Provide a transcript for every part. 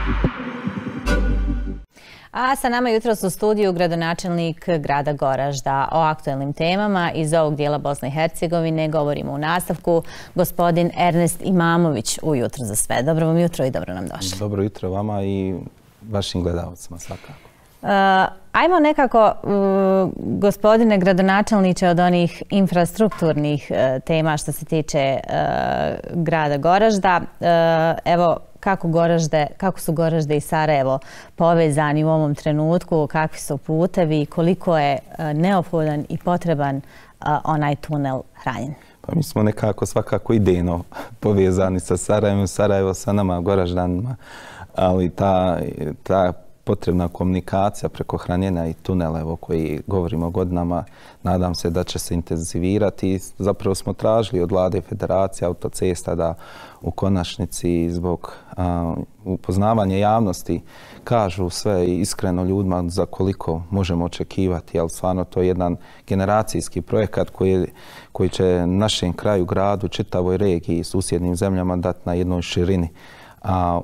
A sa nama jutros u studiju gradonačelnik grada Goražda. O aktuelnim temama iz ovog dijela Bosne i Hercegovine govorimo u nastavku. Gospodin Ernest Imamović u Jutro za sve. Dobro vam jutro i dobro nam došli. Dobro jutro vama i vašim gledalcima svakako. Ajmo nekako, gospodine gradonačelniče, od onih infrastrukturnih tema što se tiče grada Goražda. Evo, kako su Goražde i Sarajevo povezani u ovom trenutku, kakvi su putevi, koliko je neophodan i potreban onaj tunel Hranjen? Pa mi smo nekako svakako idejno povezani sa Sarajevom, Sarajevo sa nama Goraždanima, ali ta potrebna komunikacija preko Hranjena i tunela, evo koji govorimo godinama, nadam se da će se intenzivirati. Zapravo smo tražili od Vlade Federacije autocesta da u konačnici zbog upoznavanja javnosti kažu sve iskreno ljudima za koliko možemo očekivati. Jer stvarno to je jedan generacijski projekat koji će našem kraju, gradu, čitavoj regiji i susjednim zemljama dati na jednoj širini. A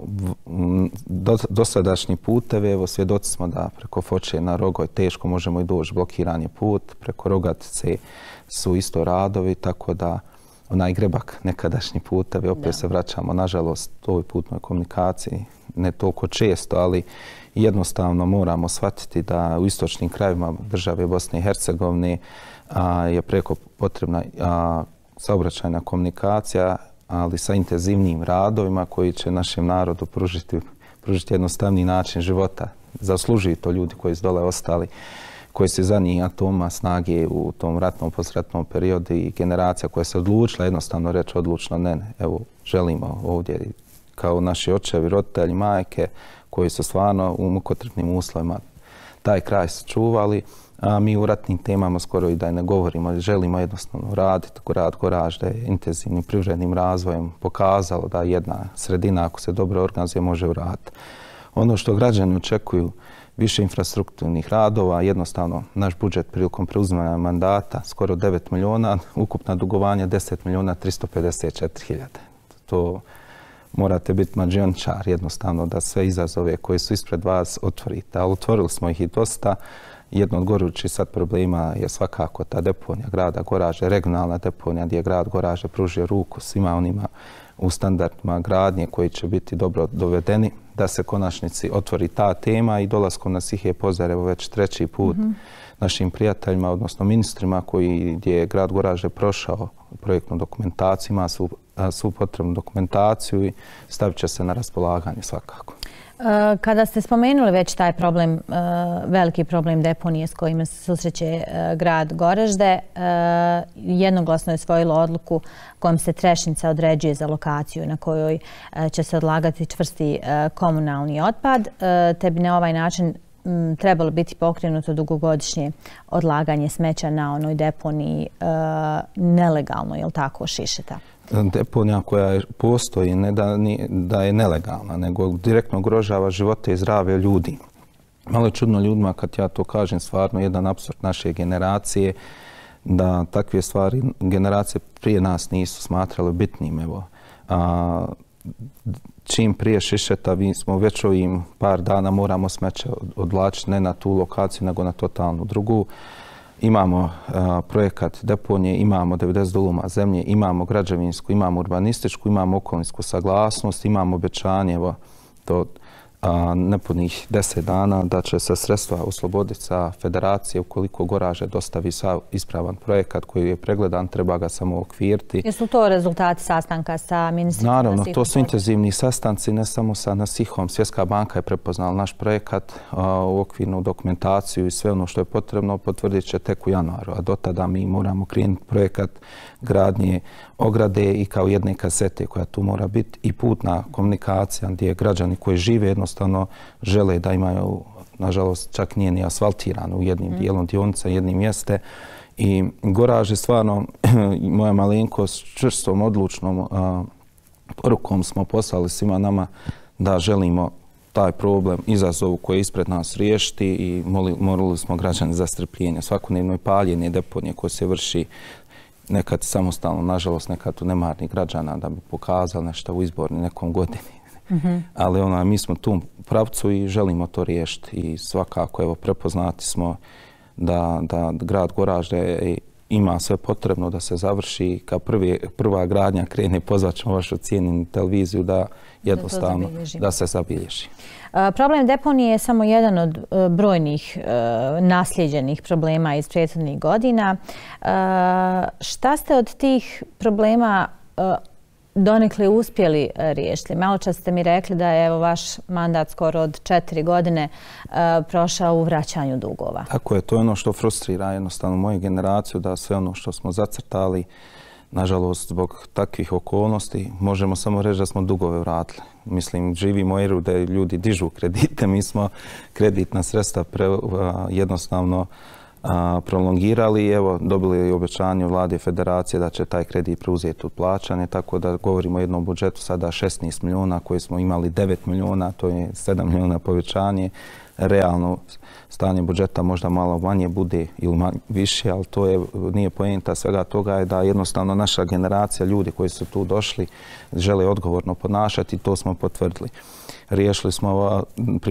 dosadašnji putevi, evo svjedoci smo da preko Foče na Rogoj teško možemo i doći, blokiran je put, preko Rogatice su isto radovi, tako da onaj Grebak nekadašnji putevi, opet se vraćamo nažalost ovoj putnoj komunikaciji, ne toliko često, ali jednostavno moramo shvatiti da u istočnim krajevima države Bosne i Hercegovine je preko potrebna saobraćajna komunikacija, ali sa intenzivnim radovima koji će našem narodu pružiti jednostavniji način života. Zaslužuju to ljudi koji su dole ostali, koji su za njih atoma snage u tom ratnom, posratnom periodu i generacija koja se odlučila jednostavno reći odlučno ne. Evo, želimo ovdje kao naši očevi, roditelji, majke koji su stvarno u mukotrpnim uslovima taj kraj sačuvali. A mi u ratnim temama skoro i da ne govorimo, želimo jednostavno raditi. Grad Goražde je intenzivnim privrednim razvojem pokazalo da jedna sredina, ako se dobro organizuje, može uraditi. Ono što građani očekuju, više infrastrukturnih radova, jednostavno naš budžet prilikom preuzimanja mandata, skoro 9 miliona, ukupna dugovanja 10 miliona 354 hiljade. To morate biti mađiončar jednostavno da sve izazove koje su ispred vas otvorite. Ali otvorili smo ih i dosta. Jedno od gorućih sad problema je svakako ta deponija grada Goražde, regionalna deponija gdje je grad Goražde pružio ruku svima onima u standardima gradnje koji će biti dobro dovedeni, da se konačnici otvori ta tema i dolaskom na Sihe Pozare već treći put našim prijateljima, odnosno ministrima gdje je grad Goražde prošao projektnu dokumentaciju, ima svu potrebnu dokumentaciju i stavit će se na raspolaganje svakako. Kada ste spomenuli već taj problem, veliki problem deponije s kojima se susreće grad Goražde, jednoglasno je usvojilo odluku kojom se Trešnica određuje za lokaciju na kojoj će se odlagati čvrsti komunalni otpad, te bi na ovaj način trebalo biti pokrenuto dugogodišnje odlaganje smeća na onoj deponiji nelegalno, je li tako, Šišeta? Deponija koja postoji ne da je nelegalna, nego direktno ugrožava živote i zdravlje ljudi. Malo je čudno ljudima kad ja to kažem, stvarno jedan apsurd naše generacije, da takve stvari generacije prije nas nisu smatrale bitnim. Evo, čim prije Šišeta, mi smo već ovim par dana moramo smeće odvlačiti ne na tu lokaciju, nego na totalnu drugu. Imamo projekat deponije, imamo 90 duluma zemlje, imamo građevinsku, imamo urbanističku, imamo okolinsku saglasnost, imamo obećanje do nepunih 10 dana da će se sredstva osloboditi sa federacije ukoliko Goražde dostavi sav ispravan projekat koji je pregledan, treba ga samo okviriti. Jesu to rezultati sastanka sa ministrima? Naravno, to su intenzivni sastanci, ne samo sa Nasihom. Svjetska banka je prepoznala naš projekat, u okvirnu dokumentaciju i sve ono što je potrebno potvrdit će tek u januaru, a do tada mi moramo krenuti projekat gradnje ograde i kao jedne kasete koja tu mora biti i putna komunikacija gdje građani koji žive jednostavno žele da imaju, nažalost čak nije ni asfaltirano u jednim dijelom dionica, jednim mjeste. I Goražde stvarno, moja malenkost, čvrstom, odlučnom porukom smo poslali svima nama da želimo taj problem, izazov koji je ispred nas riješiti i molili smo građane za strpljenje. Svakodnevno je paljenje deponije koje se vrši nekad samostalno, nažalost nekad u nemarnih građana da bi pokazali nešto u izborni nekom godini. Ali mi smo tu pravcu i želimo to riješiti i svakako evo prepoznati smo da grad Goražde ima sve potrebno da se završi. Kao prva gradnja krene, pozvaćemo vašu cijenjenu televiziju da jednostavno da se zabilježi. Problem deponije je samo jedan od brojnih nasljeđenih problema iz prethodnih godina. Šta ste od tih problema donekle uspjeli riješiti? Malo čas ste mi rekli da je vaš mandat skoro od 4 godine prošao u vraćanju dugova. Tako je, to je ono što frustrira jednostavno moju generaciju, da sve ono što smo zacrtali, nažalost, zbog takvih okolnosti, možemo samo reći da smo dugove vratili. Mislim, živimo u eru da ljudi dižu kredite, mi smo kreditna sredstva jednostavno prolongirali i evo dobili obećanje vlade federacije da će taj kredit preuzeti od plaćanja, tako da govorimo o jednom budžetu sada 16 milijuna koji smo imali 9 milijuna, to je 7 milijuna povećanje. Realno stanje budžeta možda malo manje bude ili više, ali to nije poenta svega toga, je da jednostavno naša generacija ljudi koji su tu došli žele odgovorno ponašati i to smo potvrdili. Riješili smo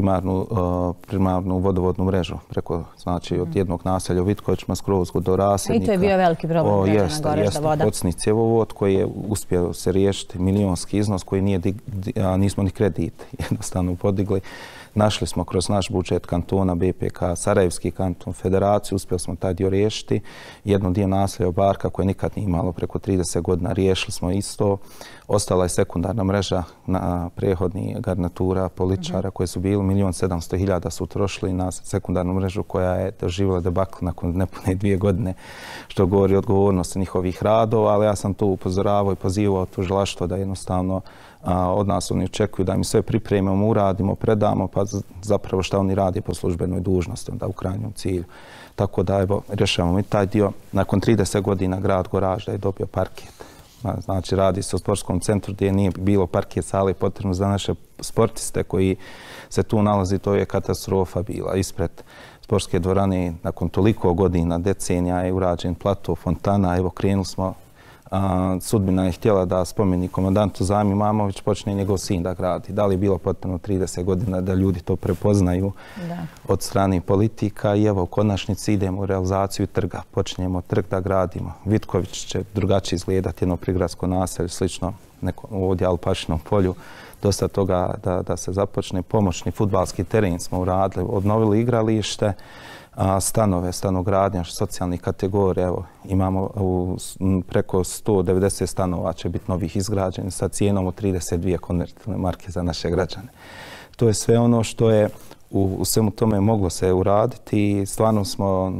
primarnu vodovodnu mrežu preko, znači, od jednog naselja u Vitkovićima skroz do rasadnika. I to je bio veliki problem građana Goražda voda. Jeste, cjevovod koji je uspio se riješiti, milionski iznos koji nismo ni kredit jednostavno podigli. Našli smo kroz naš budžet kantona, BPK, Sarajevski kanton, federaciju, uspjeli smo taj dio riješiti. Jedno dio naselja Barka koje nikad nije imalo preko 30 godina, riješili smo isto. Ostala je sekundarna mreža na prehodni garnitura političara koji su bili 1.700.000 su utrošili na sekundarnu mrežu koja je doživjela debakl nakon nepune 2 godine, što govori o odgovornosti njihovih radova, ali ja sam tu upozoravao i pozivao tužilaštvo da jednostavno od nas oni očekuju da im sve pripremimo, uradimo, predamo, pa zapravo šta oni radi po službenoj dužnosti, onda u krajnjem cilju. Tako da evo, rješavamo i taj dio. Nakon 30 godina grad Goražda je dobio parket. Znači, radi se o sportskom centru gdje nije bilo parket sale potrebno za naše sportiste koji se tu nalazi. To je katastrofa bila. Ispred sportske dvorane nakon toliko godina, decenija je urađen plato, fontana. Evo, krenuli smo. Sudbina je htjela da spomeni komandantu Zami Mamović, počne njegov sin da gradi. Da li je bilo potrebno 30 godina da ljudi to prepoznaju od strane politika i evo u konačnici idemo u realizaciju trga. Počinjemo trg da gradimo. Vitković će drugačije izgledati, jedno prigradsko naselje, slično ovdje Alpašinom polju. Dosta toga da se započne. Pomoćni fudbalski teren smo uradili, obnovili igralište, stanove, stanogradnja, socijalnih kategorija. Evo, imamo preko 190 stanova će biti novih izgrađenih sa cijenom od 32 konvertibilne marke za naše građane. To je sve ono što je u svemu tome moglo se uraditi i stvarno smo,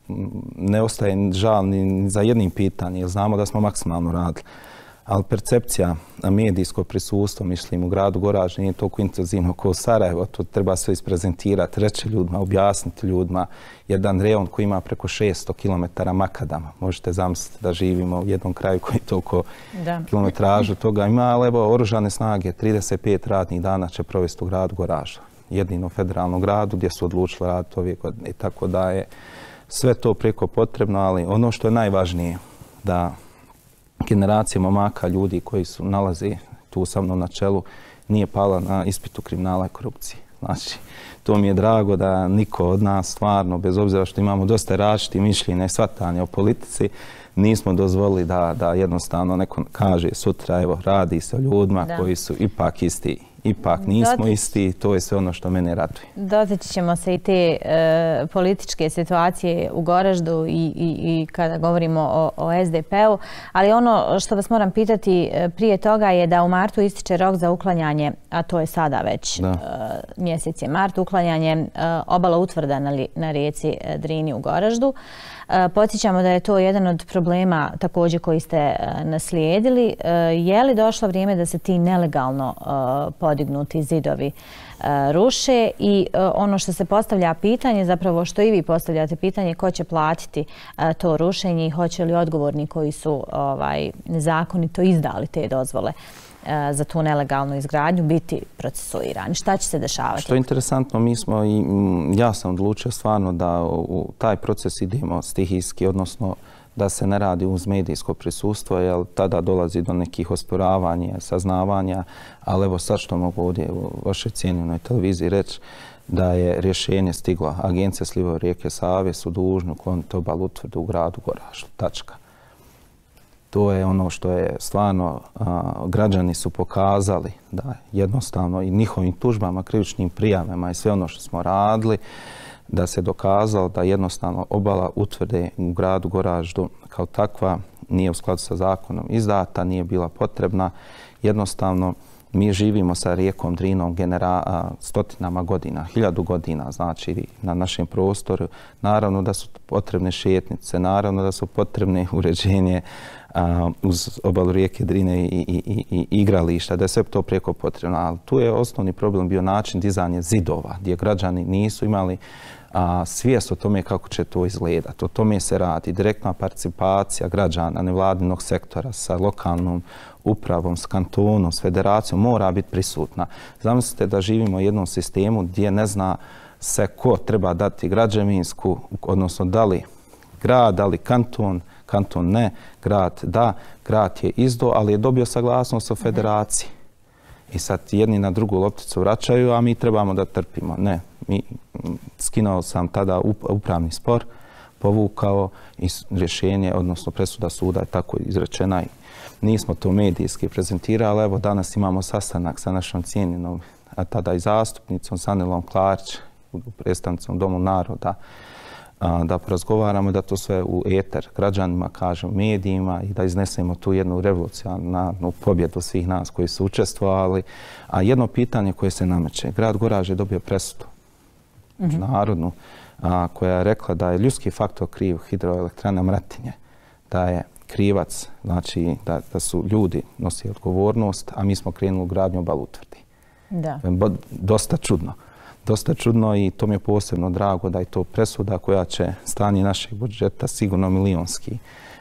ne ostaje žal ni za jednim pitanjem, jer znamo da smo maksimalno radili. Ali percepcija, medijsko prisustvo, mislim, u gradu Goražde nije toliko intenzivno kao u Sarajevo. To treba sve isprezentirati, reći ljudima, objasniti ljudima. Jedan rejon koji ima preko 600 km makadama. Možete zamisliti da živimo u jednom kraju koji toliko kilometražu toga ima, ali evo, oružane snage 35 radnih dana će provesti u gradu Goražda. Jedino federalnom gradu gdje su odlučili raditi ove godine. I tako da je sve to preko potrebno, ali ono što je najvažnije da generacija momaka, ljudi koji su nalazi tu sa mnom na čelu, nije pala na ispitu kriminala i korupcije. Znači, to mi je drago da niko od nas stvarno, bez obzira što imamo dosta različitih mišljenja i shvatanja o politici, nismo dozvolili da jednostavno neko kaže sutra, evo, radi se o ljudima koji su ipak isti. Ipak nismo isti, to je sve ono što mene raduje. Dotaći ćemo se i te političke situacije u Goraždu i kada govorimo o SDP-u, ali ono što vas moram pitati prije toga je da u martu ističe rok za uklanjanje, a to je sada već mjesec je mart, uklanjanje obala utvrda na rijeci Drini u Goraždu. Podsjećamo da je to jedan od problema također koji ste naslijedili. Je li došlo vrijeme da se ti nelegalno podignuti zidovi ruše i ono što se postavlja pitanje, zapravo što i vi postavljate pitanje, ko će platiti to rušenje i hoće li odgovorni koji su nezakonito izdali te dozvole za tu nelegalnu izgradnju biti procesuirani. Šta će se dešavati? Što je interesantno, ja sam odlučio stvarno da u taj proces idemo stihijski, odnosno da se ne radi uz medijsko prisustvo, jer tada dolazi do nekih osporavanja, saznavanja, ali evo sad što mogu ovdje u vašoj cijenjenoj televiziji reći, da je rješenje stiglo. Agencija slivova rijeke Save su dužni ukloniti obalu utvrdu u gradu Goraždu. Tačka. To je ono što je stvarno, građani su pokazali da jednostavno i njihovim tužbama, krivičnim prijavama i sve ono što smo radili, da se dokazalo da jednostavno obala utvrde u gradu Goraždu kao takva nije u skladu sa zakonom izdata, nije bila potrebna. Jednostavno, mi živimo sa rijekom Drinom stotinama godina, 1000 godina, znači na našem prostoru. Naravno da su potrebne šetnice, naravno da su potrebne uređenje uz obalu rijeke Drine i igrališta, da je sve to prijeko potrebno. Ali tu je osnovni problem bio način dizanja zidova, gdje građani nisu imali svijest o tome kako će to izgledati. O tome se radi. Direktna participacija građana, nevladinog sektora sa lokalnom upravom, s kantonom, s federacijom mora biti prisutna. Zamislite da živimo u jednom sistemu gdje ne zna se ko treba dati građevinsku, odnosno da li grad, da li kanton, kanton ne, grad da, grad je izdao, ali je dobio saglasnost od federacije. I sad jedni na drugu lopticu vraćaju, a mi trebamo da trpimo. Ne, skinuo sam tada upravni spor, povukao i rješenje, odnosno presuda suda je tako izrečena i nismo to medijski prezentirali. Evo danas imamo sastanak sa našom cijenjenom, a tada i zastupnicom, Sanilom Klarić, predstavnicom Domu naroda, da porazgovaramo i da to sve u eter građanima, kažem, medijima i da iznesemo tu jednu revolucionarnu pobjedu svih nas koji su učestvovali. A jedno pitanje koje se nameće. Grad Goražd je dobio presudu međunarodnu koja je rekla da je ljudski faktor kriv hidroelektrana Mratinje, da je krivac, znači da su ljudi nosili odgovornost, a mi smo krenuli u gradnju obalu utvrdi. Da. Dosta čudno. Dosta čudno i to mi je posebno drago da je to presuda koja će stanje našeg budžeta sigurno milionski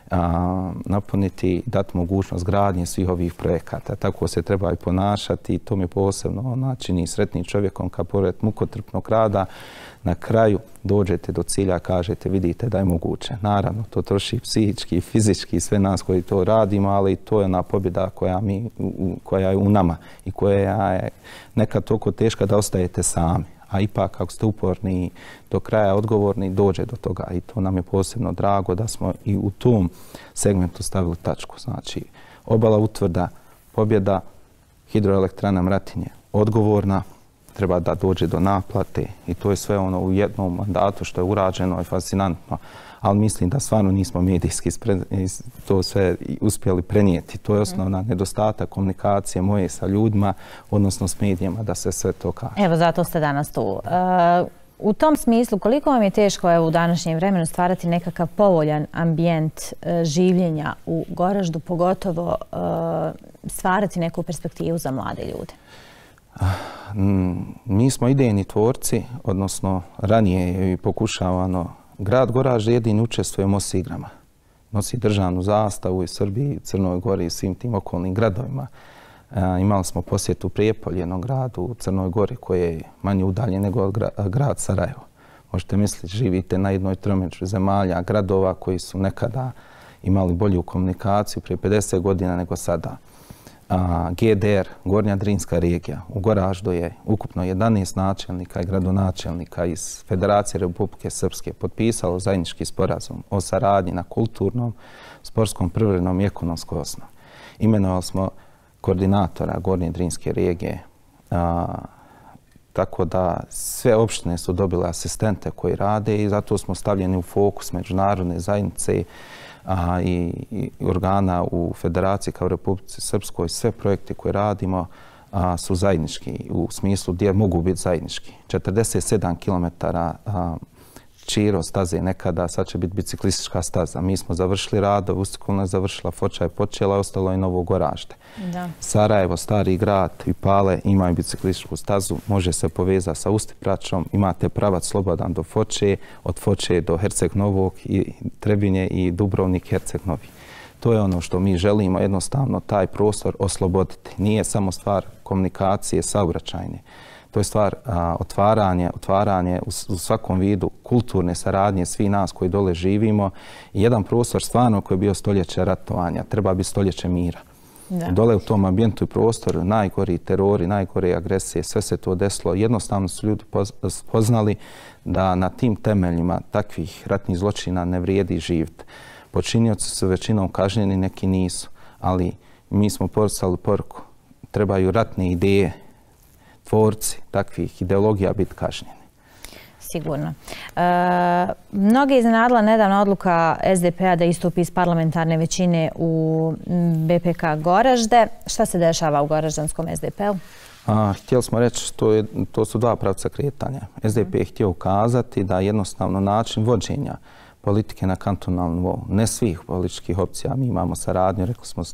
napuniti i dati mogućnost gradnje svih ovih projekata. Tako se treba i ponašati i to mi je posebno čini sretnim čovjekom kad pored mukotrpnog rada na kraju dođete do cilja, kažete, vidite da je moguće. Naravno, to troši psihički, fizički, sve nas koji to radimo, ali to je ona pobjeda koja je u nama i koja je nekad toliko teška da ostajete sami. A ipak, ako ste uporni i do kraja odgovorni, dođe do toga. I to nam je posebno drago da smo i u tom segmentu stavili tačku. Znači, obala utvrda, pobjeda, hidroelektrana Mratinje odgovorna, treba da dođe do naplate i to je sve ono u jednom mandatu što je urađeno i fascinantno. Ali mislim da stvarno nismo medijski to sve uspjeli prenijeti. To je osnovna nedostatak komunikacije moje sa ljudima, odnosno s medijima, da se sve to kaže. Evo, zato ste danas tu. U tom smislu, koliko vam je teško u današnjem vremenu stvarati nekakav povoljan ambijent življenja u Goraždu, pogotovo stvarati neku perspektivu za mlade ljude? Mi smo idejni tvorci, odnosno ranije je i pokušavano. Grad Goražd jedini učestvuje u MOS igrama. Nosi državnu zastavu i Srbiji, Crnoj Gori i svim tim okolnim gradovima. Imali smo posjetu Prijepolje, jednom gradu u Crnoj Gori koji je manje udaljen nego grad Sarajevo. Možete misliti, živite na jednoj tromeđu zemalja, gradova koji su nekada imali bolju komunikaciju prije 50 godina nego sada. GDR, Gornja Drinska regija, u Goraždu je ukupno 11 načelnika i gradonačelnika iz Federacije Republike Srpske potpisalo zajednički sporazum o saradnji na kulturnom, sportskom, privrednom i ekonomskoj osnovi. Imenovali smo koordinatora Gornje Drinske regije, tako da sve opštine su dobile asistente koji rade i zato smo stavljeni u fokus međunarodne zajednice i organa u Federaciji kao Republici Srpskoj. Sve projekte koje radimo su zajednički, u smislu gdje mogu biti zajednički. 47 km Čiro staze nekada, sad će biti biciklistička staza. Mi smo završili radove, Ustikulna je završila, Foča je počela, ostalo je Novo Goražde. Sarajevo, Stari grad i Pale imaju biciklističku stazu, može se povezati sa Ustipračom, imate pravac slobodan do Foče, od Foče do Herceg Novog i Trebinje i Dubrovnik, Herceg Novi. To je ono što mi želimo, jednostavno taj prostor osloboditi. Nije samo stvar komunikacije saobraćajne, To je stvar otvaranje u svakom vidu kulturne saradnje svih nas koji dole živimo i jedan prostor stvarno koji je bio stoljeće ratovanja, treba biti stoljeće mira. Dole u tom ambijentu i prostoru najgori terori, najgore agresije, sve se to desilo. Jednostavno su ljudi spoznali da na tim temeljima takvih ratnih zločina ne vrijedi živjeti. Počinioci su većinom kažnjeni, neki nisu, ali mi smo poslali poruku. Trebaju ratne ideje, tvorci takvih ideologija biti kažnjeni. Sigurno. Mnoge iznenadila nedavna odluka SDP-a da istupi iz parlamentarne većine u BPK Goražde. Šta se dešava u goraždanskom SDP-u? Htjeli smo reći, to su dva pravca kretanja. SDP je htio ukazati da jednostavno način vođenja politike na kantonalnom nivou, ne svih političkih opcija, mi imamo saradnju, rekli smo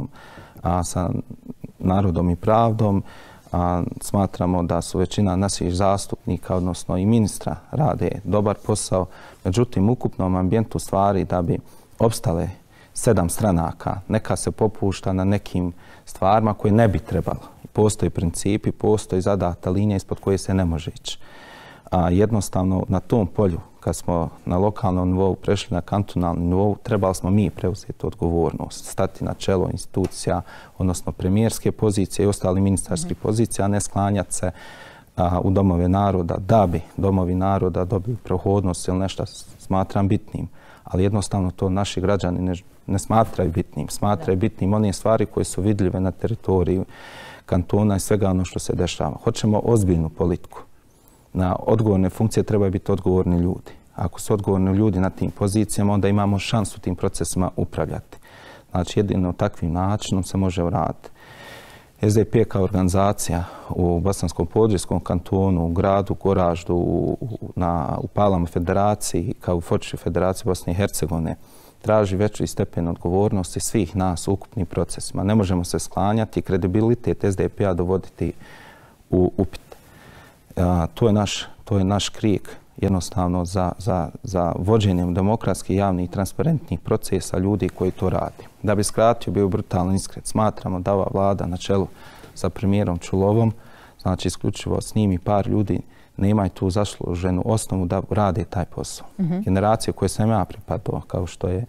sa Narodom i pravdom, smatramo da su većina naših zastupnika, odnosno i ministra, rade dobar posao. Međutim, u ukupnom ambijentu stvari da bi opstale 7 stranaka, neka se popušta na nekim stvarima koje ne bi trebalo. Postoji principi, postoji zadata linija ispod koje se ne može ići. Jednostavno, na tom polju, kad smo na lokalnom nivou prešli na kantonalni nivou, trebali smo mi preuzeti odgovornost, stati na čelo institucija, odnosno premijerske pozicije i ostali ministarskih pozicija, a ne sklanjati se u domove naroda da bi domovi naroda dobili prohodnost ili nešto smatram bitnim. Ali jednostavno to naši građani ne smatraju bitnim. Smatraju bitnim one stvari koje su vidljive na teritoriju kantona i svega ono što se dešava. Hoćemo ozbiljnu politiku. Na odgovorne funkcije trebaju biti odgovorni ljudi. Ako su odgovorni ljudi na tim pozicijama, onda imamo šansu tim procesima upravljati. Znači, jedino takvim načinom se može uraditi. SDP kao organizacija u Bosanskom Podrijskom kantonu, u gradu Goraždu, u Palama federaciji, kao u Foči federaciji Bosne i Hercegovine, traži veći stepen odgovornosti svih nas u ukupnim procesima. Ne možemo se sklanjati i kredibilitet SDP-a dovoditi u upit. To je naš krik jednostavno za vođenjem demokratskih, javnih i transparentnih procesa ljudi koji to radi. Da bi skratio, bio brutalno iskren, smatramo da ova vlada na čelu sa premijerom Čulovom, znači isključivo s njim i par ljudi, nemaju tu zasluženu osnovu da rade taj posao. Generacije koje sam ja pripadao, kao što je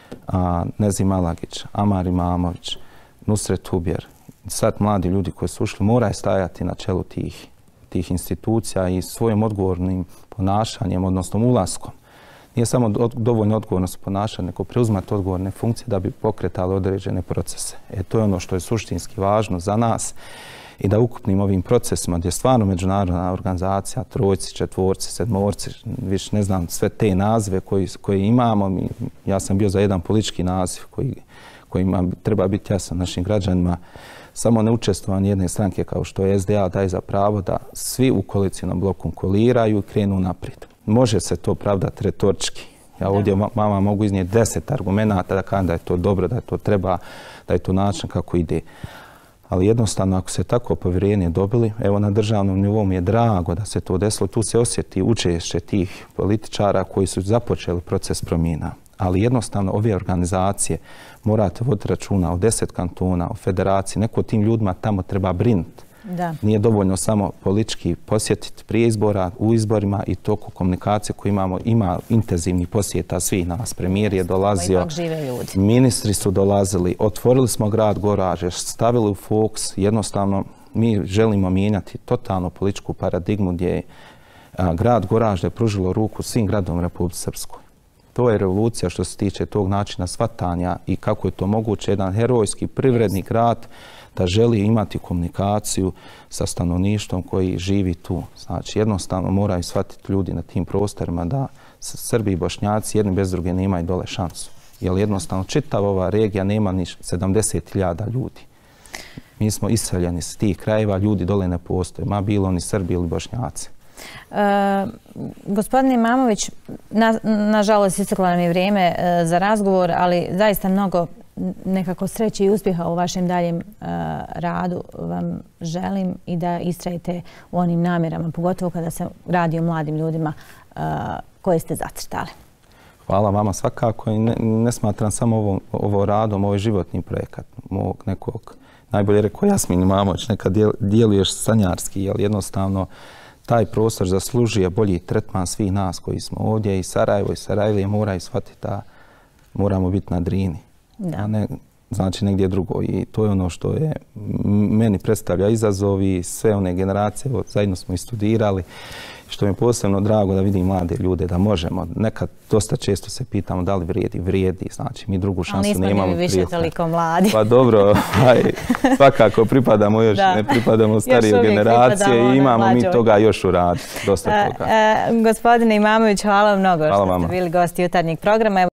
Nezim Alagić, Amar Imamović, Nusret Hubjer, sad mladi ljudi koji su ušli, moraju stajati na čelu tih institucija i svojim odgovornim ponašanjem, odnosno ulaskom. Nije samo dovoljno odgovornost ponašanja, nego preuzimati odgovorne funkcije da bi pokretali određene procese. To je ono što je suštinski važno za nas i da ukupnim ovim procesima gdje je stvarno međunarodna organizacija, trojci, četvorci, sedmorci, više ne znam sve te nazive koje imamo. Ja sam bio za jedan politički naziv koji treba biti jasan našim građanima. Samo neučestvovanje jedne stranke kao što je SDA daje za pravo da svi u koalicijnom bloku koliraju i krenu naprijed. Može se to pravdati retorički. Ja ovdje vama mogu iznijeti 10 argumenata da kažem da je to dobro, da to treba, da je to način kako ide. Ali jednostavno, ako se tako povjerenje dobili, evo na državnom nivou mi je drago da se to desilo, tu se osjeti učešće tih političara koji su započeli proces promjena. Ali jednostavno ove organizacije morate voditi računa o 10 kantona, o federaciji, neko tim ljudima tamo treba brinuti. Nije dovoljno samo politički posjetiti prije izbora, u izborima i toku komunikacije koju imamo. Ima intenzivnih posjeta svih nas. Premijer je dolazio, ministri su dolazili, otvorili smo grad Goražde, stavili u fokus. Jednostavno, mi želimo mijenjati totalno političku paradigmu gdje je grad Goražde pružilo ruku svim gradom Republike Srpskoj. To je revolucija što se tiče tog načina shvatanja i kako je to moguće jedan herojski privredni grad da želi imati komunikaciju sa stanovništvom koji živi tu. Znači, jednostavno moraju shvatiti ljudi na tim prostorima da Srbi i Bošnjaci jedni bez druge nemaju dole šansu. Jer jednostavno čitava ova regija nema ni 70.000 ljudi. Mi smo iseljeni s tih krajeva, ljudi dole ne postoje, ma bilo ni Srbi ili Bošnjaci. Gospodine Imamović, nažalost isteklo nam je vrijeme za razgovor, ali zaista mnogo nekako sreće i uspjeha u vašem daljem radu vam želim i da istrajete u onim namjerama, pogotovo kada se radi o mladim ljudima koje ste zacrtali. Hvala vama svakako i ne smatram samo ovo radom, ovo je životni projekat mog nekog najbolje rekao Jasmin Imamović, nekad djeluješ sanjarski, jer jednostavno taj prostor zaslužuje bolji tretman svih nas koji smo ovdje i Sarajevo i Sarajlije moraju shvatiti da moramo biti na Drini, a ne znači negdje drugo. I to je ono što je meni predstavlja izazov i sve one generacije, zajedno smo i studirali, što mi je posebno drago da vidim mlade ljude da možemo. Nekad dosta često se pitamo da li vrijedi, znači mi drugu šansu nemamo. Ali nismo više toliko mladi. Pa dobro, svakako pripadamo još, ne pripadamo starije generacije i imamo mi toga još u radu, dosta toga. Gospodine Imamović, hvala vam mnogo što ste bili gosti jutarnjeg programa.